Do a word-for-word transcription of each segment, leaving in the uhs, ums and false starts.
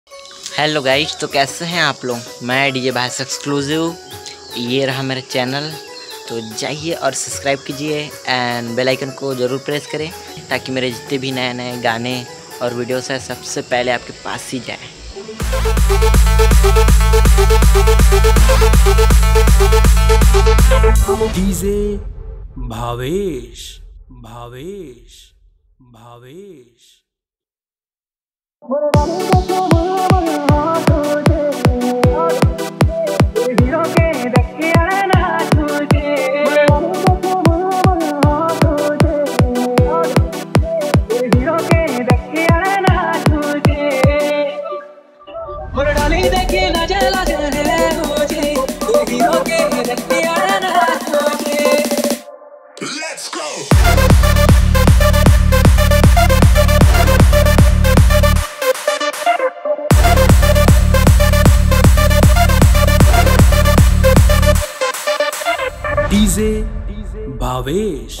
Hello guys, तो कैसे हैं आप लोग। मैं डीजे भावेश एक्सक्लूसिव, ये रहा मेरा चैनल। तो जाइए और सब्सक्राइब कीजिए एंड बेल आइकन को ज़रूर प्रेस करें ताकि मेरे जितने भी नए नए गाने और वीडियोस है सबसे पहले आपके पास ही जाए। DJ Bhavesh Bhavesh Bhavesh Let's go. DJ Bhavesh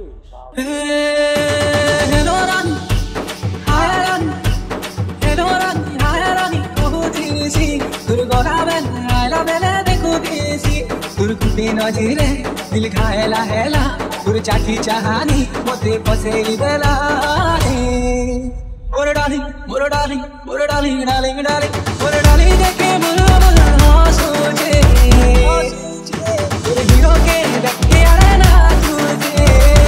Hello Rani, hi Rani, hello Rani, hi Rani, oh desi, tur gora ben, aila bele dekho desi, tur kutte nazire, dil khayla hela, tur chaki chahani, mote pase idela, mor darling, mor darling, mor darling, darling, darling, mor darling dekhe mor mor soche, tur hero ke dekhe arena tujhe.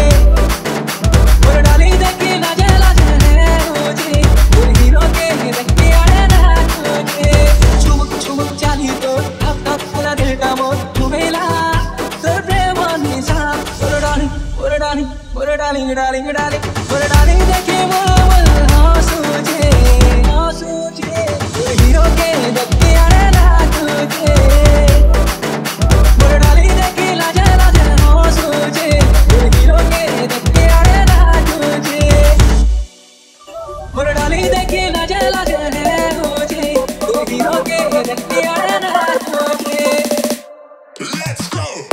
Darling, darling, darling, for darling, dekhe mol soche, soche, hero ke dekhe arena tujhe. For darling, dekhe laja laja soche, hero ke dekhe arena tujhe. For darling, dekhe laja laja soche, hero ke dekhe arena tujhe. Let's go.